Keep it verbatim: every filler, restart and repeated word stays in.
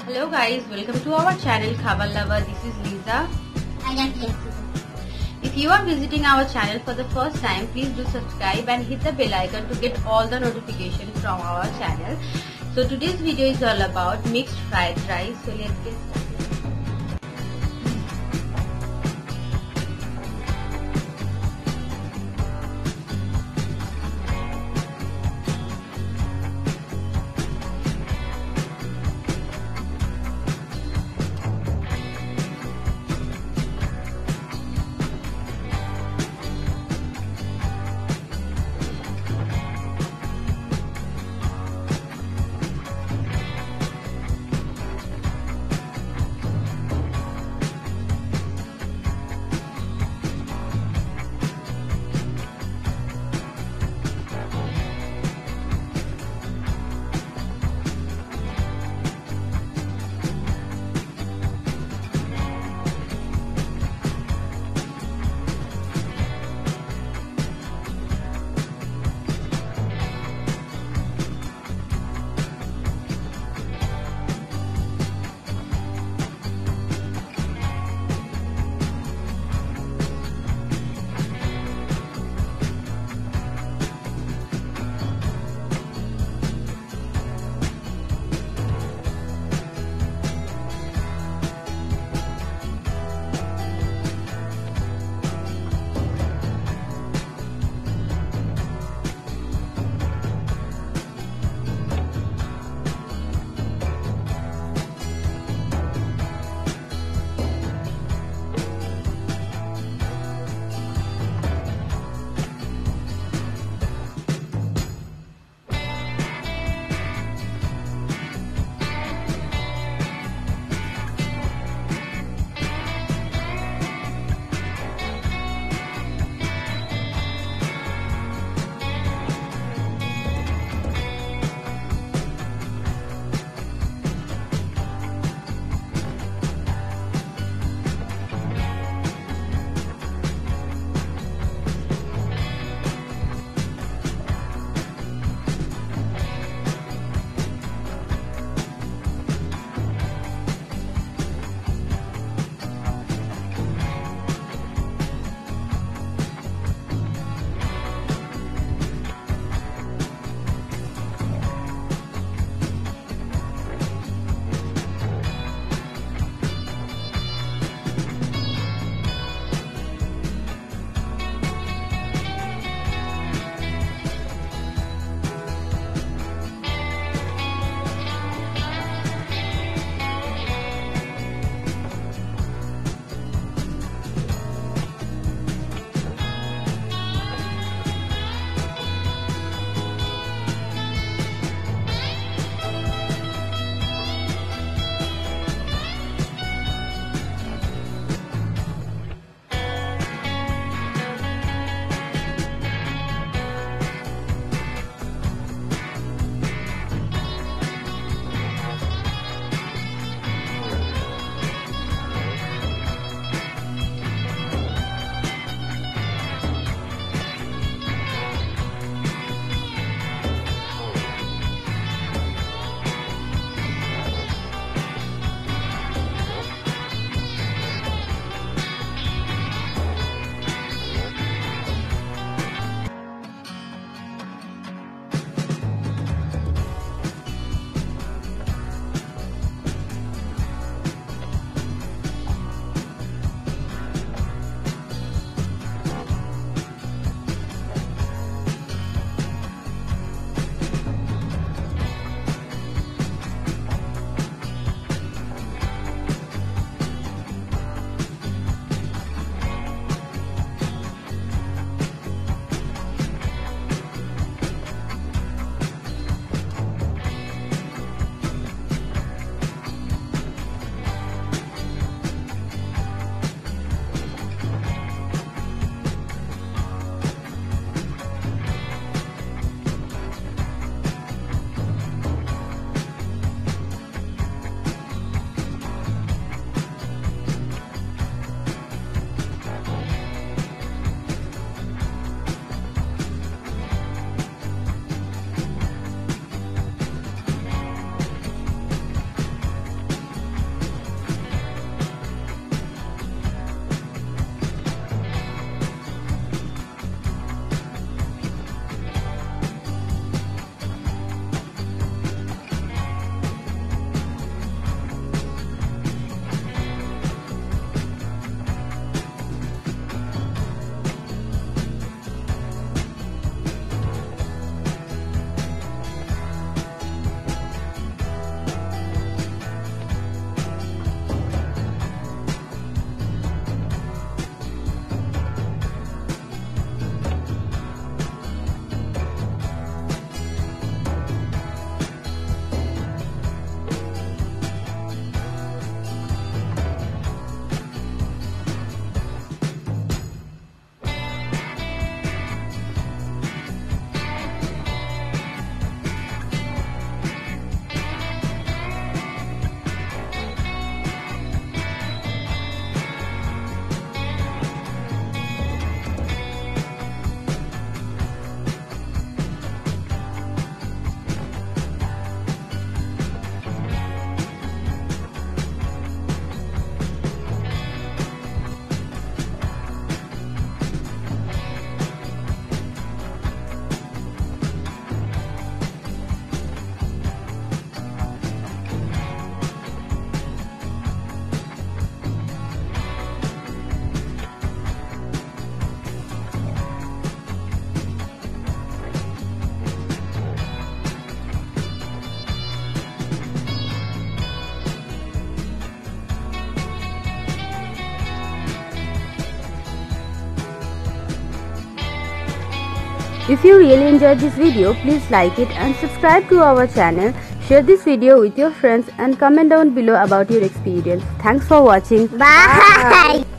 Hello guys, welcome to our channel Khabar Lover. This is Lisa. And I'm Jessica. If you are visiting our channel for the first time, please do subscribe and hit the bell icon to get all the notifications from our channel. So today's video is all about mixed fried rice. So let's get started. If you really enjoyed this video, please like it and subscribe to our channel. Share this video with your friends and comment down below about your experience. Thanks for watching. Bye. Bye.